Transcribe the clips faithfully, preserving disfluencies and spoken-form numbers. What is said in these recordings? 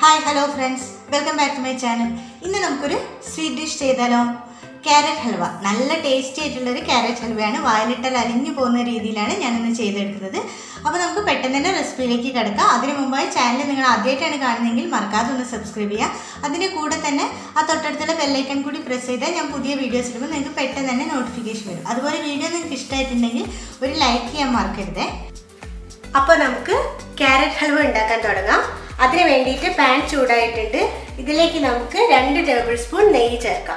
Hi, hello friends. Welcome back to my channel. ഇന്ന് നമുക്കൊരു sweet dish ചെയ്താലോ? Carrot halwa. നല്ല ടേസ്റ്റി ആയിട്ടുള്ളൊരു ക്യാരറ്റ് ഹൽവയാണ്. വായിലിട്ടാൽ അലിഞ്ഞു പോകുന്ന രീതിയിലാണ് ഞാനിന്ന് ചെയ്തെടുക്കുന്നത്. അപ്പോൾ നമുക്ക് പെട്ടെന്ന് തന്നെ റെസിപ്പിയിലേക്ക് കിടക്കാം. അതിന് മുമ്പായി ചാനൽ നിങ്ങൾ ആദ്യമായിട്ടാണ് കാണുന്നതെങ്കിൽ മറക്കാതെ ഒന്ന് സബ്സ്ക്രൈബ് ചെയ്യുക. അതിൻ്റെ കൂടെ തന്നെ ആ തൊട്ടടുത്തുള്ള ബെല്ലൈക്കൺ കൂടി പ്രസ് ചെയ്താൽ ഞാൻ പുതിയ വീഡിയോസ് ഇടുമ്പോൾ നിങ്ങൾക്ക് പെട്ടെന്ന് തന്നെ നോട്ടിഫിക്കേഷൻ വരും. അതുപോലെ വീഡിയോ നിങ്ങൾക്ക് ഇഷ്ടമായിട്ടുണ്ടെങ്കിൽ ഒരു ലൈക്ക് ചെയ്യാൻ മറക്കരുത്. അപ്പോൾ നമുക്ക് ക്യാരറ്റ് ഹൽവ ഉണ്ടാക്കാൻ തുടങ്ങാം. അതിനു വേണ്ടിയിട്ട് പാൻ ചൂടായിട്ടുണ്ട്. ഇതിലേക്ക് നമുക്ക് രണ്ട് ടേബിൾ സ്പൂൺ നെയ്യ് ചേർക്കാം.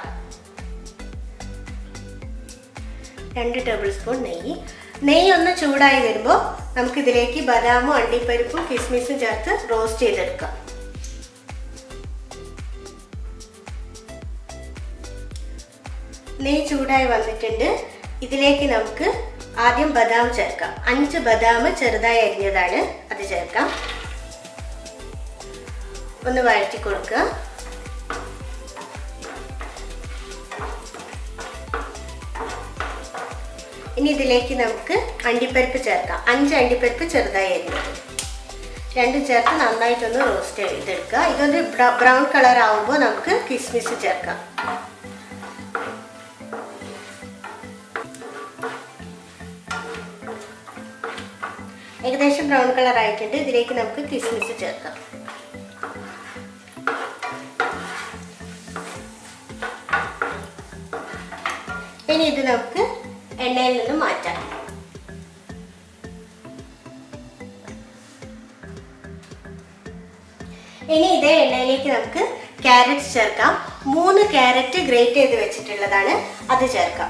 രണ്ട് ടേബിൾ സ്പൂൺ നെയ്യ് നെയ്യ് ഒന്ന് ചൂടായി വരുമ്പോൾ നമുക്ക് ഇതിലേക്ക് ബദാമും അണ്ടിപ്പരിപ്പും കിസ്മിസും ചേർത്ത് റോസ്റ്റ് ചെയ്തെടുക്കാം. നെയ്യ് ചൂടായി വന്നിട്ടുണ്ട്. ഇതിലേക്ക് നമുക്ക് ആദ്യം ബദാം ചേർക്കാം. അഞ്ച് ബദാം ചെറുതായി അരിഞ്ഞതാണ്, അത് ചേർക്കാം. ഒന്ന് വഴറ്റി കൊടുക്കുക. ഇനി ഇതിലേക്ക് നമുക്ക് അണ്ടിപ്പരിപ്പ് ചേർക്കാം. അഞ്ച് അണ്ടിപ്പരിപ്പ് ചെറുതായി അരിഞ്ഞത് രണ്ടും ചേർത്ത് നന്നായിട്ടൊന്ന് റോസ്റ്റ് ചെയ്തെടുക്കുക. ഇതൊന്ന് ബ്രൗൺ കളർ ആവുമ്പോൾ നമുക്ക് കിസ്മിസ് ചേർക്കാം. ഏകദേശം ബ്രൗൺ കളർ ആയിട്ടുണ്ട്. ഇതിലേക്ക് നമുക്ക് കിസ്മിസ് ചേർക്കാം. ഇനി ഇത് നമുക്ക് എണ്ണയിൽ നിന്ന് മാറ്റാം. ഇനി ഇതേ എണ്ണയിലേക്ക് നമുക്ക് ക്യാരറ്റ് ചേർക്കാം. മൂന്ന് ക്യാരറ്റ് ഗ്രേറ്റ് ചെയ്ത് വെച്ചിട്ടുള്ളതാണ്, അത് ചേർക്കാം.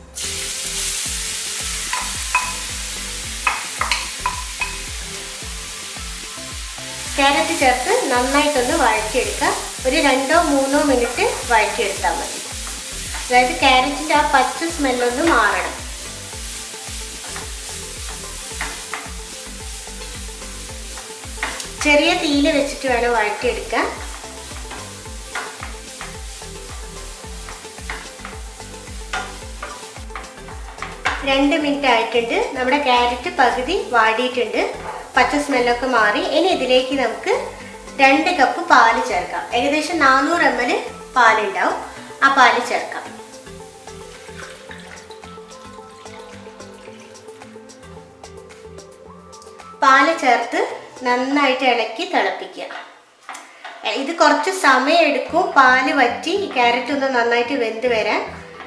ക്യാരറ്റ് ചേർത്ത് നന്നായിട്ടൊന്ന് വഴറ്റിയെടുക്കാം. ഒരു രണ്ടോ മൂന്നോ മിനിറ്റ് വഴറ്റിയെടുത്താൽ മതി. അതായത് ക്യാരറ്റിൻ്റെ ആ പച്ച സ്മെല്ലൊന്ന് മാറണം. ചെറിയ തീയിൽ വെച്ചിട്ട് വേണം വഴറ്റിയെടുക്കാൻ. രണ്ട് മിനിറ്റ് ആയിട്ടുണ്ട്. നമ്മുടെ ക്യാരറ്റ് പകുതി വാടിയിട്ടുണ്ട്, പച്ച സ്മെല്ലൊക്കെ മാറി. ഇനി ഇതിലേക്ക് നമുക്ക് രണ്ട് കപ്പ് പാല് ചേർക്കാം. ഏകദേശം നാനൂറ് എം എൽ പാലുണ്ടാവും, ആ പാല് ചേർക്കാം. പാല് ചേർത്ത് നന്നായിട്ട് ഇളക്കി തിളപ്പിക്കുക. ഇത് കുറച്ച് സമയം എടുക്കും, പാല് വറ്റി ക്യാരറ്റ് ഒന്ന് നന്നായിട്ട് വെന്ത് വരാൻ.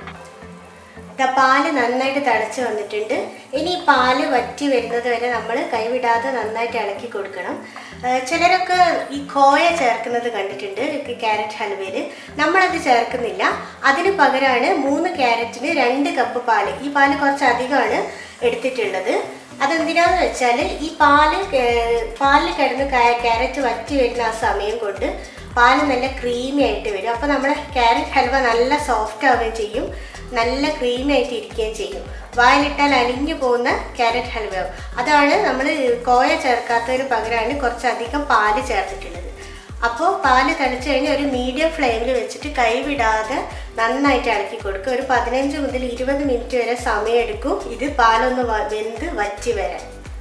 പാല് നന്നായിട്ട് തിളച്ച് വന്നിട്ടുണ്ട്. ഇനി ഈ പാല് വറ്റി വരുന്നത് വരെ നമ്മൾ കൈവിടാതെ നന്നായിട്ട് ഇളക്കി കൊടുക്കണം. ചിലരൊക്കെ ഈ കോയ ചേർക്കുന്നത് കണ്ടിട്ടുണ്ട് ക്യാരറ്റ് ഹൽവയിൽ. നമ്മളത് ചേർക്കുന്നില്ല. അതിന് പകരമാണ് മൂന്ന് ക്യാരറ്റിന് രണ്ട് കപ്പ് പാല്. ഈ പാല് കുറച്ച് അധികമാണ് എടുത്തിട്ടുള്ളത്. അതെന്തിനാന്ന് വെച്ചാൽ ഈ പാല് പാലിൽ കിടന്ന് ക്യാരറ്റ് വറ്റി വരുന്ന ആ സമയം കൊണ്ട് പാല് നല്ല ക്രീമി ആയിട്ട് വരും. അപ്പോൾ നമ്മുടെ ക്യാരറ്റ് ഹൽവ നല്ല സോഫ്റ്റ് ആവുകയും ചെയ്യും, നല്ല ക്രീമി ആയിട്ട് ഇരിക്കുകയും ചെയ്യും. വായിലിട്ടാൽ അലിഞ്ഞു പോകുന്ന ക്യാരറ്റ് ഹൽവയാവും. അതാണ് നമ്മൾ കോയ ചേർക്കാത്തതിന് പകരമാണ് കുറച്ചധികം പാല് ചേർത്തിട്ടുള്ളത്. അപ്പോൾ പാല് തിളച്ച് കഴിഞ്ഞ് ഒരു മീഡിയം ഫ്ലെയിമിൽ വെച്ചിട്ട് കൈവിടാതെ നന്നായിട്ട് ഇളക്കി കൊടുക്കുക. ഒരു പതിനഞ്ച് മുതൽ ഇരുപത് മിനിറ്റ് വരെ സമയം എടുക്കും ഇത് പാലൊന്ന് വെന്ത് വറ്റി വരാൻ.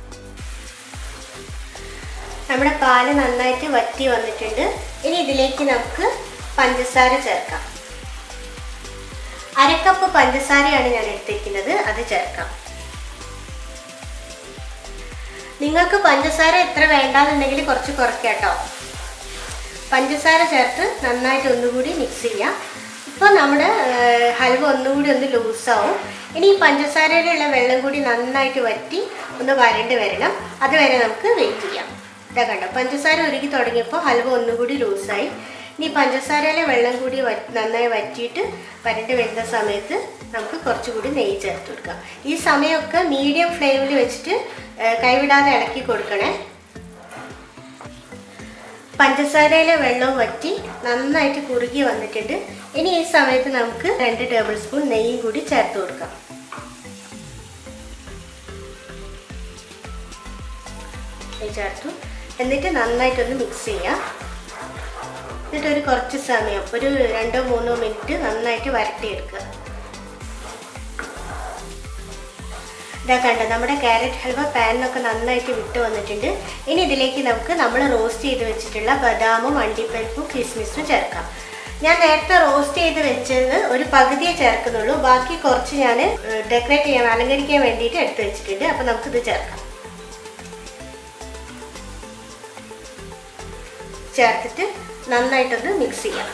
നമ്മുടെ പാല് നന്നായിട്ട് വറ്റി വന്നിട്ടുണ്ട്. ഇനി ഇതിലേക്ക് നമുക്ക് പഞ്ചസാര ചേർക്കാം. അരക്കപ്പ് പഞ്ചസാരയാണ് ഞാൻ എടുത്തിരിക്കുന്നത്, അത് ചേർക്കാം. നിങ്ങൾക്ക് പഞ്ചസാര എത്ര വേണ്ടാന്നുണ്ടെങ്കിൽ കുറച്ച് കുറയ്ക്കാം കേട്ടോ. പഞ്ചസാര ചേർത്ത് നന്നായിട്ട് ഒന്നുകൂടി മിക്സ് ചെയ്യാം. ഇപ്പോൾ നമ്മുടെ ഹൽവ ഒന്നുകൂടി ഒന്ന് ലൂസാവും. ഇനി ഈ പഞ്ചസാരയിലുള്ള വെള്ളം കൂടി നന്നായിട്ട് വറ്റി ഒന്ന് വരണ്ട് വരണം. അതുവരെ നമുക്ക് വെയിറ്റ് ചെയ്യാം. ഇതാ കണ്ടോ, പഞ്ചസാര ഉരുകി തുടങ്ങിയപ്പോൾ ഹൽവ ഒന്നുകൂടി ലൂസായി. ഇനി പഞ്ചസാരയിലെ വെള്ളം കൂടി നന്നായി വറ്റിയിട്ട് വരണ്ട് വരുന്ന സമയത്ത് നമുക്ക് കുറച്ചുകൂടി നെയ്യ് ചേർത്ത് കൊടുക്കാം. ഈ സമയമൊക്കെ മീഡിയം ഫ്ലെയിമിൽ വെച്ചിട്ട് കൈവിടാതെ ഇളക്കി കൊടുക്കണേ. പഞ്ചസാരയിലെ വെള്ളവും വറ്റി നന്നായിട്ട് കുറുകി വന്നിട്ടുണ്ട്. ഇനി ഈ സമയത്ത് നമുക്ക് രണ്ട് ടേബിൾ സ്പൂൺ നെയ്യും കൂടി ചേർത്ത് കൊടുക്കാം. നെയ്യ് ചേർത്തു. എന്നിട്ട് നന്നായിട്ടൊന്ന് മിക്സ് ചെയ്യാം. എന്നിട്ട് ഒരു കുറച്ച് സമയം, ഒരു രണ്ടോ മൂന്നോ മിനിറ്റ് നന്നായിട്ട് വരട്ടിയെടുക്കുക. ഇതാ കണ്ടോ നമ്മുടെ ക്യാരറ്റ് ഹൽവ പാനിനൊക്കെ നന്നായിട്ട് വിട്ട് വന്നിട്ടുണ്ട്. ഇനി ഇതിലേക്ക് നമുക്ക് നമ്മൾ റോസ്റ്റ് ചെയ്ത് വെച്ചിട്ടുള്ള ബദാമും അണ്ടിപ്പരിപ്പും കിസ്മിസും ചേർക്കാം. ഞാൻ നേരത്തെ റോസ്റ്റ് ചെയ്ത് വെച്ചത് ഒരു പകുതിയെ ചേർക്കുന്നുള്ളൂ, ബാക്കി കുറച്ച് ഞാൻ ഡെക്കറേറ്റ് ചെയ്യാൻ അലങ്കരിക്കാൻ വേണ്ടിയിട്ട് എടുത്ത് വെച്ചിട്ടുണ്ട്. അപ്പോൾ നമുക്കിത് ചേർക്കാം. ചേർത്തിട്ട് നന്നായിട്ടൊന്ന് മിക്സ് ചെയ്യാം.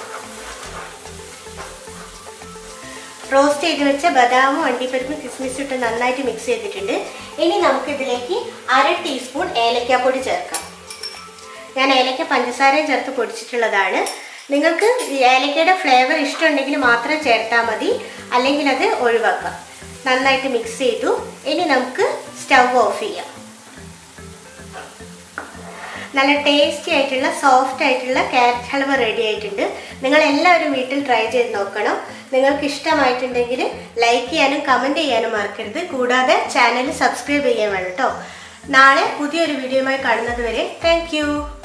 റോസ്റ്റ് ചെയ്ത് വെച്ച ബദാമും അണ്ടിപ്പരിപ്പും കിസ്മിസും ഇട്ട് നന്നായിട്ട് മിക്സ് ചെയ്തിട്ടുണ്ട്. ഇനി നമുക്കിതിലേക്ക് അര ടീസ്പൂൺ ഏലക്കാപ്പൊടി ചേർക്കാം. ഞാൻ ഏലക്ക പഞ്ചസാരയും ചേർത്ത് പൊടിച്ചിട്ടുള്ളതാണ്. നിങ്ങൾക്ക് ഏലക്കയുടെ ഫ്ലേവർ ഇഷ്ടമുണ്ടെങ്കിൽ മാത്രം ചേർത്താൽ മതി, അല്ലെങ്കിൽ അത് ഒഴിവാക്കാം. നന്നായിട്ട് മിക്സ് ചെയ്തു. ഇനി നമുക്ക് സ്റ്റൗ ഓഫ് ചെയ്യാം. നല്ല ടേസ്റ്റി ആയിട്ടുള്ള സോഫ്റ്റ് ആയിട്ടുള്ള ക്യാരറ്റ് ഹൽവ റെഡി ആയിട്ടുണ്ട്. നിങ്ങൾ എല്ലാവരും വീട്ടിൽ ട്രൈ ചെയ്ത് നോക്കണം. നിങ്ങൾക്ക് ഇഷ്ടമായിട്ടുണ്ടെങ്കിൽ ലൈക്ക് ചെയ്യാനും കമൻറ്റ് ചെയ്യാനും മറക്കരുത്. കൂടാതെ ചാനൽ സബ്സ്ക്രൈബ് ചെയ്യാൻ വേണം കേട്ടോ. നാളെ പുതിയൊരു വീഡിയോയുമായി കാണുന്നത് വരെ താങ്ക് യു.